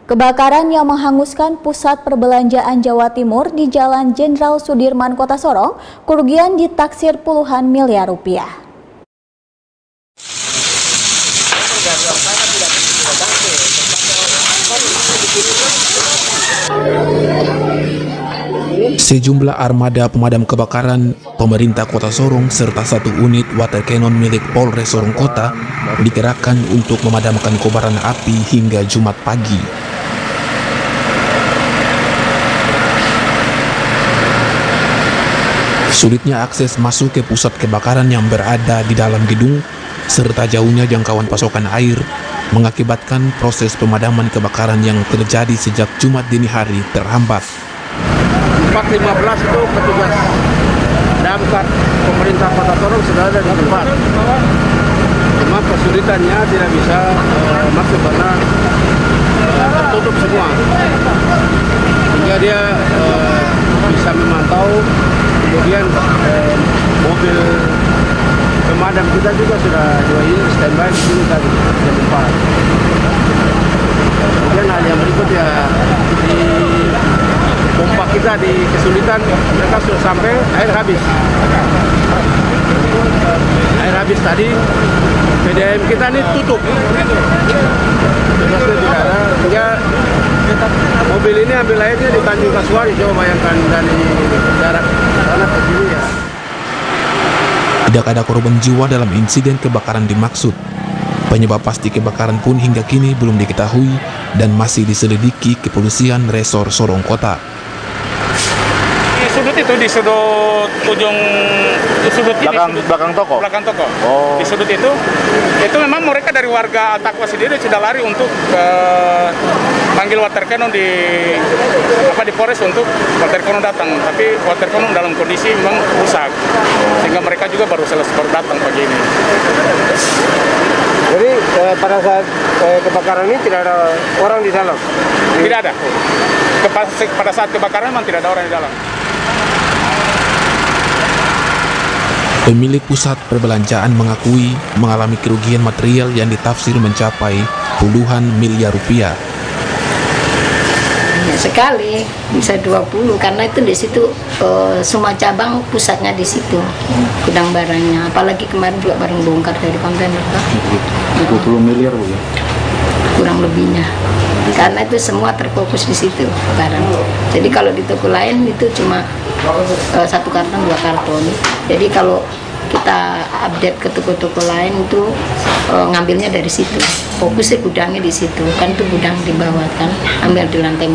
Kebakaran yang menghanguskan pusat perbelanjaan Jawa Timur di Jalan Jenderal Sudirman, Kota Sorong, kerugian ditaksir puluhan miliar rupiah. Sejumlah armada pemadam kebakaran pemerintah Kota Sorong serta satu unit water cannon milik Polres Sorong Kota dikerahkan untuk memadamkan kobaran api hingga Jumat pagi. Sulitnya akses masuk ke pusat kebakaran yang berada di dalam gedung serta jauhnya jangkauan pasokan air mengakibatkan proses pemadaman kebakaran yang terjadi sejak Jumat dini hari terhambat. 4.15 itu petugas damkar pemerintah Kota Sorong sudah ada di tempat. Cuma kesulitannya tidak bisa masuk karena tertutup semua. Sehingga dia bisa memantau, kemudian mobil pemadam kita juga sudah 2 unit standby di sini tadi jam 4. Kemudian hal yang berikut ya di pompa kita di kesulitan, mereka sudah sampai air habis. Air habis tadi, PDAM kita ini tutup. Tugasnya tidak ada, sehingga mobil ini ambil airnya di Tanjung Kasuari. Coba bayangkan dari jarak sana ke sini ya. Tidak ada korban jiwa dalam insiden kebakaran dimaksud. Penyebab pasti kebakaran pun hingga kini belum diketahui dan masih diselidiki kepolisian Resor Sorong Kota. Di sudut itu, di sudut ujung, di sudut belakang toko. Belakang toko. Oh. Di sudut itu memang mereka dari warga Takwa sendiri sudah lari untuk panggil water cannon di Polres untuk water cannon datang, tapi water cannon dalam kondisi memang rusak, sehingga mereka juga baru datang pagi ini. Jadi pada saat kebakaran ini tidak ada orang di dalam? Tidak ada. Pada saat kebakaran memang tidak ada orang di dalam. Pemilik pusat perbelanjaan mengakui mengalami kerugian material yang ditafsir mencapai puluhan miliar rupiah. Ya, sekali bisa 20 karena itu di situ semua cabang pusatnya di situ gudang barangnya, apalagi kemarin juga barang bongkar dari kontainer 20 miliar Bu ya? Kurang lebihnya, karena itu semua terfokus di situ barang. Jadi kalau di toko lain itu cuma 1 karton 2 karton. Jadi kalau kita update ke toko-toko lain itu ngambilnya dari situ, fokusnya gudangnya di situ, kan itu gudang di bawah kan, ambil di lantai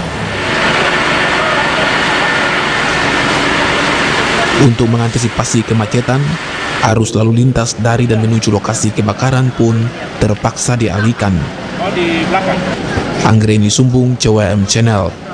4. Untuk mengantisipasi kemacetan, arus lalu lintas dari dan menuju lokasi kebakaran pun terpaksa dialihkan. Oh, di belakang. Anggreni Sumbung, CWM Channel.